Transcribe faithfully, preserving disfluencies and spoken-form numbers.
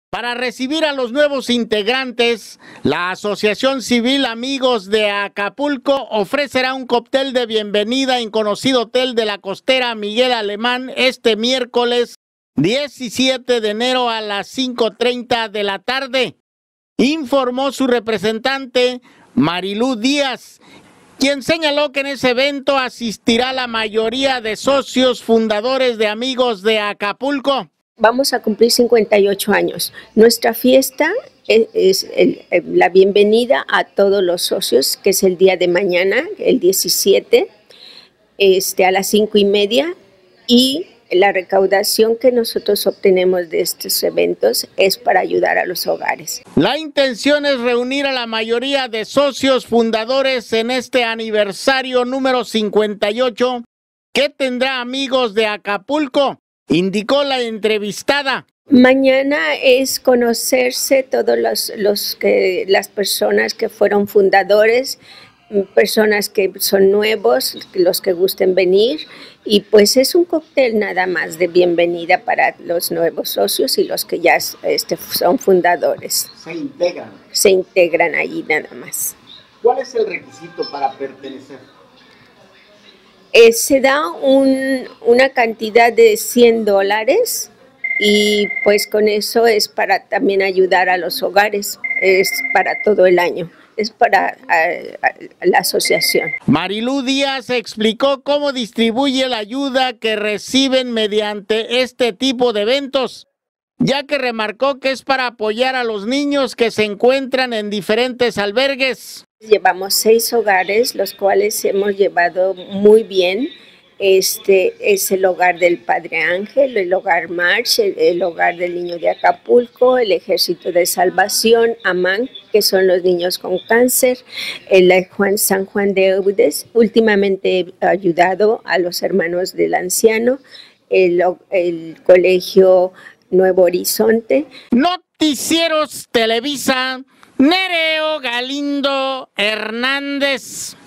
Para recibir a los nuevos integrantes, la Asociación Civil Amigos de Acapulco ofrecerá un cóctel de bienvenida en conocido hotel de la costera Miguel Alemán este miércoles diecisiete de enero a las cinco treinta de la tarde, informó su representante Marilú Díaz, quien señaló que en ese evento asistirá la mayoría de socios fundadores de Amigos de Acapulco. Vamos a cumplir cincuenta y ocho años. Nuestra fiesta es, es el, la bienvenida a todos los socios, que es el día de mañana, el diecisiete, este, a las cinco y media, y la recaudación que nosotros obtenemos de estos eventos es para ayudar a los hogares. La intención es reunir a la mayoría de socios fundadores en este aniversario número cincuenta y ocho que tendrá Amigos de Acapulco, indicó la entrevistada. Mañana es conocerse todos los, los que, las personas que fueron fundadores, personas que son nuevos, los que gusten venir, y pues es un cóctel nada más de bienvenida para los nuevos socios y los que ya este, son fundadores. Se integran. Se integran allí nada más. ¿Cuál es el requisito para pertenecer? Eh, se da un, una cantidad de cien dólares y pues con eso es para también ayudar a los hogares, es para todo el año, es para a, a, la asociación. Marilú Díaz explicó cómo distribuye la ayuda que reciben mediante este tipo de eventos, ya que remarcó que es para apoyar a los niños que se encuentran en diferentes albergues. Llevamos seis hogares, los cuales hemos llevado muy bien. Este es el hogar del Padre Ángel, el hogar March, el, el hogar del niño de Acapulco, el Ejército de Salvación, Amán, que son los niños con cáncer, el Juan, San Juan de Eudes. Últimamente he ayudado a los hermanos del anciano, el, el colegio Nuevo Horizonte. Noticieros Televisa, Nereo Galindo Hernández.